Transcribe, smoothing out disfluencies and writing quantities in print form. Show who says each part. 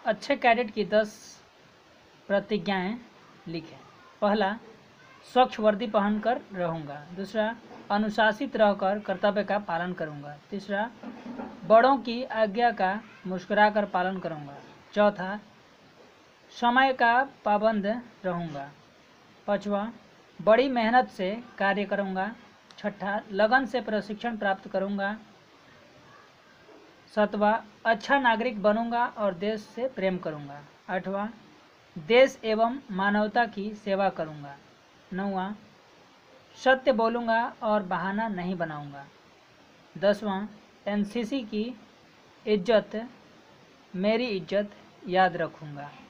Speaker 1: अच्छे कैडेट की 10 प्रतिज्ञाएं लिखें। पहला, स्वच्छ वर्दी पहनकर रहूँगा। दूसरा, अनुशासित रहकर कर्तव्य का पालन करूँगा। तीसरा, बड़ों की आज्ञा का मुस्कुराकर पालन करूँगा। चौथा, समय का पाबंद रहूँगा। पाँचवा, बड़ी मेहनत से कार्य करूँगा। छठा, लगन से प्रशिक्षण प्राप्त करूँगा। सातवां, अच्छा नागरिक बनूंगा और देश से प्रेम करूंगा। आठवां, देश एवं मानवता की सेवा करूंगा। नौवां, सत्य बोलूंगा और बहाना नहीं बनाऊंगा। 10वां, एनसीसी की इज्जत मेरी इज्जत याद रखूंगा।